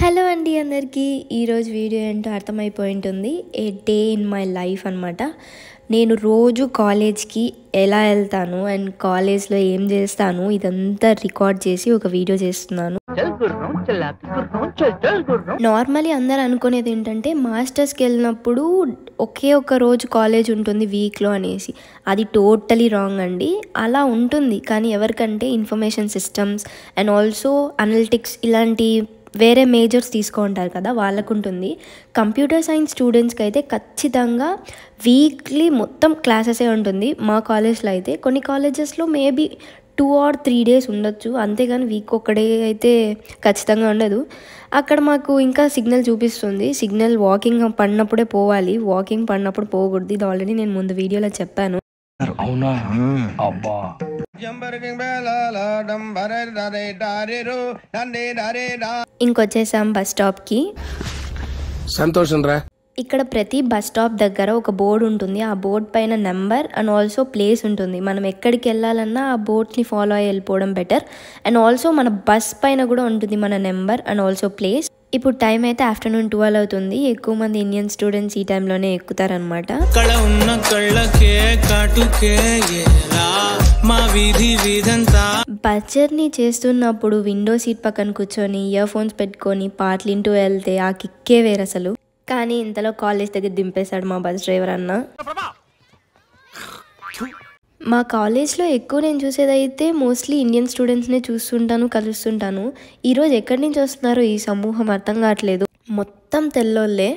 Hello అండి అందరికీ ఈరోజు వీడియో ఏంటో అర్థమైపోయి ఉంటుంది. A day in my life అనమాట. నేను రోజు కాలేజ్కి ఎలా వెళ్తాను అండ్ కాలేజ్లో ఏం చేస్తాను ఇదంతా రికార్డ్ చేసి ఒక వీడియో చేస్తున్నాను. నార్మలీ అందరు అనుకునేది ఏంటంటే మాస్టర్స్కి వెళ్ళినప్పుడు ఒకే ఒక రోజు కాలేజ్ ఉంటుంది వీక్లో అనేసి. అది టోటలీ రాంగ్ అండి. అలా ఉంటుంది కానీ ఎవరికంటే information systems and also analytics ఇలాంటి వేరే మేజర్స్ తీసుకుంటారు కదా వాళ్ళకు ఉంటుంది. కంప్యూటర్ సైన్స్ స్టూడెంట్స్కి అయితే ఖచ్చితంగా వీక్లీ మొత్తం క్లాసెసే ఉంటుంది. మా కాలేజ్లో అయితే కొన్ని కాలేజెస్లో మేబీ 2 or 3 days ఉండొచ్చు, అంతేగాని వీక్ ఒక్కడే అయితే ఖచ్చితంగా ఉండదు. అక్కడ మాకు ఇంకా సిగ్నల్ చూపిస్తుంది. సిగ్నల్ వాకింగ్ పడినప్పుడే పోవాలి, వాకింగ్ పడినప్పుడు పోకూడదు. ఇది ఆల్రెడీ నేను ముందు వీడియోలో చెప్పాను. అవునా? అబ్బా ఇంకొచ్చేసాం బస్ స్టాప్కి. సంతోషం రా. ఇక్కడ ప్రతి బస్ స్టాప్ దగ్గర ఒక బోర్డు ఉంటుంది. ఆ బోర్డు పైన నెంబర్ అండ్ ఆల్సో ప్లేస్ ఉంటుంది. మనం ఎక్కడికి వెళ్ళాలన్నా ఆ బోర్డ్ని ఫాలో అయ్యి వెళ్ళిపోవడం బెటర్. అండ్ ఆల్సో మన బస్ పైన కూడా ఉంటుంది మన నెంబర్ అండ్ ఆల్సో ప్లేస్. ఇప్పుడు టైం అయితే ఆఫ్టర్నూన్ 12 అవుతుంది. ఎక్కువ మంది ఇండియన్ స్టూడెంట్స్ ఈ టైంలోనే ఎక్కుతారనమాట. బస్ జర్నీ చేస్తున్నప్పుడు విండో సీట్ పక్కన కూర్చొని ఇయర్ ఫోన్స్ పెట్టుకొని పాటలు వింటూ వెళ్తే ఆ కిక్కే వేరు అసలు. కానీ ఇంతలో కాలేజ్ దగ్గర దింపేశాడు మా బస్ డ్రైవర్ అన్న. మా కాలేజ్లో ఎక్కువ నేను చూసేదైతే మోస్ట్లీ ఇండియన్ స్టూడెంట్స్నే చూస్తుంటాను, కలుస్తుంటాను. ఈరోజు ఎక్కడి నుంచి వస్తున్నారో ఈ సమూహం అర్థం కావట్లేదు. మొత్తం తెల్లోళ్ళే.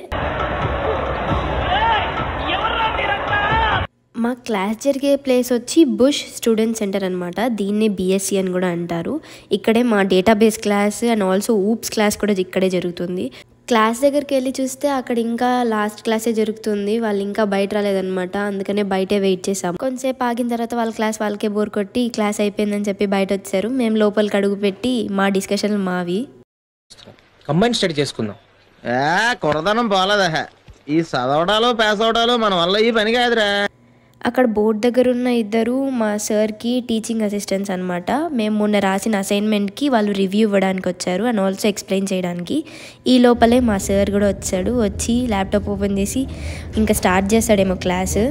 మా క్లాస్ జరిగే ప్లేస్ వచ్చి బుష్ స్టూడెంట్ సెంటర్ అనమాట. దీన్నే BSc అని కూడా అంటారు. ఇక్కడే మా database class and also oops class కూడా ఇక్కడే జరుగుతుంది. క్లాస్ దగ్గరికి వెళ్ళి చూస్తే అక్కడ ఇంకా లాస్ట్ క్లాసే జరుగుతుంది. వాళ్ళు ఇంకా బయట రాలేదనమాట, అందుకనే బయటే వెయిట్ చేసాం. కొంతసేపు ఆగిన తర్వాత వాళ్ళ క్లాస్ వాళ్ళకే బోర్ కొట్టి క్లాస్ అయిపోయిందని చెప్పి బయట వచ్చారు. మేము లోపలికి అడుగు పెట్టి మా డిస్కషన్లు మావి. కంబైన్ స్టడీ చేసుకుందాం. కొరదనం పోలేదా? ఈ చదవడాలు పాస్ అవడాలు మన వల్ల ఈ పని కాదురా. అక్కడ బోర్డు దగ్గర ఉన్న ఇద్దరు మా సార్కి టీచింగ్ అసిస్టెంట్స్ అనమాట. మేము మొన్న రాసిన అసైన్మెంట్కి వాళ్ళు రివ్యూ ఇవ్వడానికి వచ్చారు అండ్ ఆల్సో ఎక్స్ప్లెయిన్ చేయడానికి. ఈ లోపలే మా సార్ కూడా వచ్చాడు. వచ్చి ల్యాప్టాప్ ఓపెన్ చేసి ఇంకా స్టార్ట్ చేస్తాడేమో క్లాసు.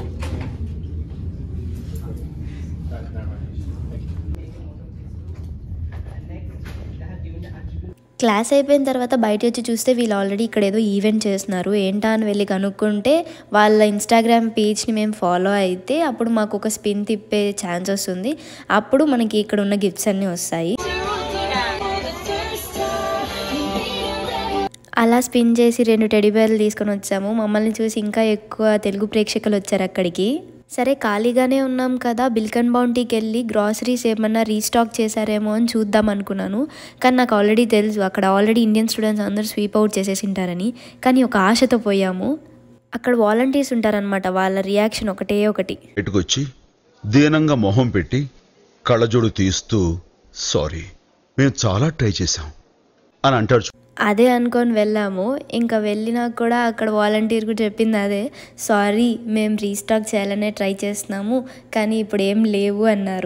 క్లాస్ అయిపోయిన తర్వాత బయట వచ్చి చూస్తే వీళ్ళు ఆల్రెడీ ఇక్కడ ఏదో ఈవెంట్ చేస్తున్నారు. ఏంటా అని వెళ్ళి కనుక్కుంటే వాళ్ళ ఇన్స్టాగ్రామ్ పేజ్ని మేము ఫాలో అయితే అప్పుడు మాకు ఒక స్పిన్ తిప్పే ఛాన్స్ వస్తుంది. అప్పుడు మనకి ఇక్కడ ఉన్న గిఫ్ట్స్ అన్నీ వస్తాయి. అలా స్పిన్ చేసి 2 టెడ్డీ బేర్లు తీసుకొని వచ్చాము. మమ్మల్ని చూసి ఇంకా ఎక్కువ తెలుగు ప్రేక్షకులు వచ్చారు అక్కడికి. సరే ఖాళీగానే ఉన్నాం కదా, బిల్క్ అండ్ బౌంటీకి వెళ్ళి గ్రాసరీస్ ఏమన్నా రీస్టాక్ చేశారేమో అని చూద్దాం అనుకున్నాను. కానీ నాకు ఆల్రెడీ తెలుసు అక్కడ ఆల్రెడీ ఇండియన్ స్టూడెంట్స్ అందరూ స్వీప్ అవుట్ చేసేసి ఉంటారని. కానీ ఒక ఆశతో పోయాము. అక్కడ వాలంటీర్స్ ఉంటారనమాట. వాళ్ళ రియాక్షన్ ఒకటే ఒకటి. ఇటుకొచ్చి దీనంగా మొహం పెట్టి కళ్ళజోడు తీస్తూ సారీ మేము చాలా ట్రై చేసాం అని అంటారు. అదే అనుకొని వెళ్ళాము. ఇంకా వెళ్ళినా కూడా అక్కడ వాలంటీర్ కూడా చెప్పింది అదే, సారీ మేము రీస్టాక్ చేయాలనే ట్రై చేస్తున్నాము కానీ ఇప్పుడు ఏం లేవు అన్నారు.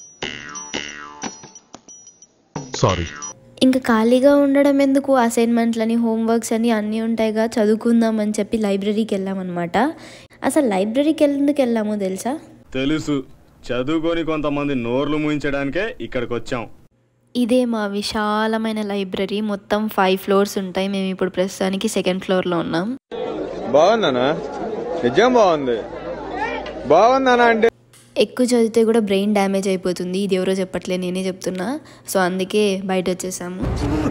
సారీ. ఇంకా ఖాళీగా ఉండడం ఎందుకు, అసైన్మెంట్లని హోంవర్క్స్ అని అన్నీ ఉంటాయిగా, చదువుకుందాం అని చెప్పి లైబ్రరీకి వెళ్ళామన్నమాట. అసలు లైబ్రరీకి ఎందుకు వెళ్ళామో తెలుసా? తెలుసు, చదువుకొని కొంతమంది నోర్లు మూయించడానికే ఇక్కడికి వచ్చాం. ఇదే మా విశాలమైన లైబ్రరీ. మొత్తం 5 floors ఉంటాయి. మేము ఇప్పుడు ప్రస్తుతానికి 2nd floorలో ఉన్నాం. బాగుందనా? నిజం బాగుంది. బాగుందనా అంటే ఎక్కువ చదివితే కూడా బ్రెయిన్ డ్యామేజ్ అయిపోతుంది. ఇది ఎవరో చెప్పట్లే, నేనే చెప్తున్నా. సో అందుకే బయట వచ్చేసాము.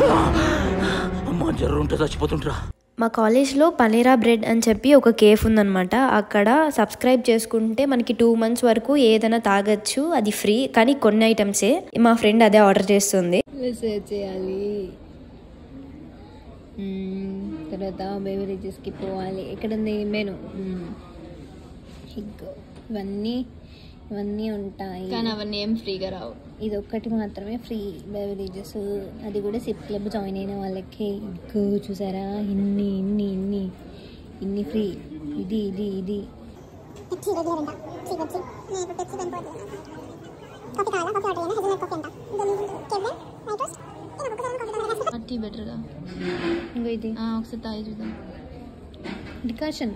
మా కాలేజ్లో పనేరా బ్రెడ్ అని చెప్పి ఒక కేఫ్ ఉందన్నమాట. అక్కడ సబ్స్క్రైబ్ చేసుకుంటే మనకి 2 months వరకు ఏదైనా తాగొచ్చు, అది ఫ్రీ. కానీ కొన్ని ఐటమ్సే. మా ఫ్రెండ్ అదే ఆర్డర్ చేస్తుంది. చేయాలి తర్వాత బెవరేజెస్కి పోవాలి. ఇక్కడ ఉంది మెను. ఇవన్నీ ఉంటాయి కానీ అవన్నీ ఏం ఫ్రీగా రావు. ఇది ఒక్కటి మాత్రమే ఫ్రీ బెవరేజెస్. అది కూడా సిప్ క్లబ్ జాయిన్ అయిన వాళ్ళకి. చూసారా ఇన్ని ఇన్ని ఇన్ని ఇన్ని ఫ్రీ. ఇది ఇది ఇది టీ బెటర్గా ఇంకో ఇది ఒకసారి తాగి చూద్దాం. డికాషన్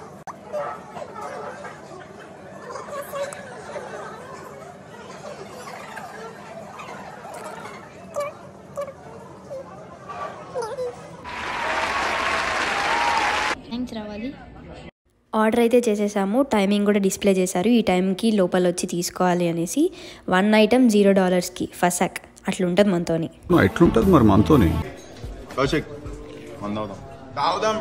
థ్యాంక్స్ రావాలి. ఆర్డర్ అయితే చేసేసాము, టైమింగ్ కూడా డిస్ప్లే చేశారు, ఈ టైంకి లోపల వచ్చి తీసుకోవాలి అనేసి. 1 ఐటమ్ $0 ఫసాక్ అట్లుంటుంది మనతోని. ఎట్లుంటుంది మరి మనతోని? కౌశిక్ తాగుదాం.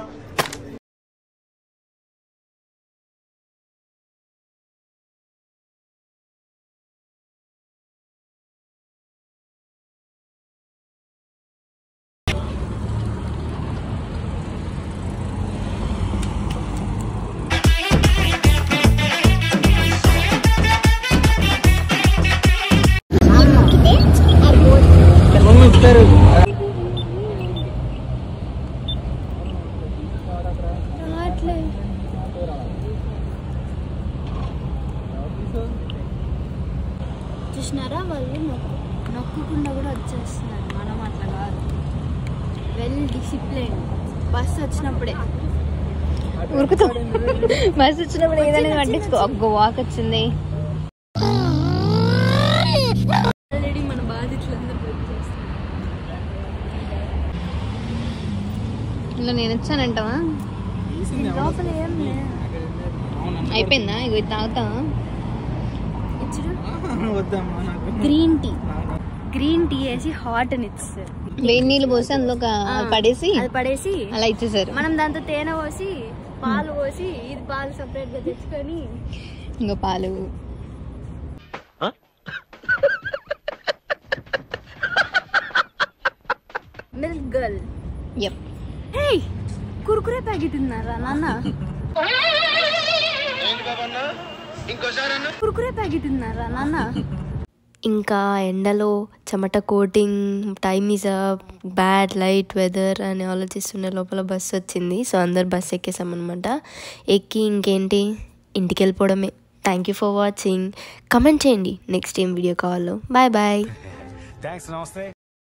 చూసినారా వాళ్ళు నొక్కకుండా కూడా వచ్చేస్తున్నారు. మనం అట్లా కాదు, వెల్ డిసిప్లైన్. బస్సు వచ్చినప్పుడే ఉరుకుతాం, బస్సు వచ్చినప్పుడు ఏదైనా పట్టించుకో. అగ్గో వాక్ వచ్చింది. ఆల్రెడీ మన బాధితులందరూ ఇలా నేను వచ్చానంటావా? లోపల ఏం అయిపోయిందా? ఇగో ఇది తాగుతా. గ్రీన్ టీ వేసి హాట్ అని ఇచ్చేసారు. వేడి నీళ్ళు పోసి అందులో పడేసి అలా ఇచ్చేసారు. మనం దాంతో తేనె పోసి పాలు పోసి ఇది పాలు సపరేట్ గా తెచ్చుకొని ఇంకో పాలు మిల్క్ గర్ల్. కుర్కురే ప్యాకెట్ ఉన్నారా నాన్న? కుర్కురే ప్యాకెట్ ఉన్నారా నాన్న? ఇంకా ఎండలో చెమట coating, time is bad, light weather అని ఆలోచిస్తున్న లోపల బస్సు వచ్చింది. సో అందరు బస్సు ఎక్కేసామన్నమాట. ఎక్కి ఇంకేంటి ఇంటికి వెళ్ళిపోవడమే. Thank you for watching. Comment చేయండి నెక్స్ట్ ఏం వీడియో కావాలో. Bye bye.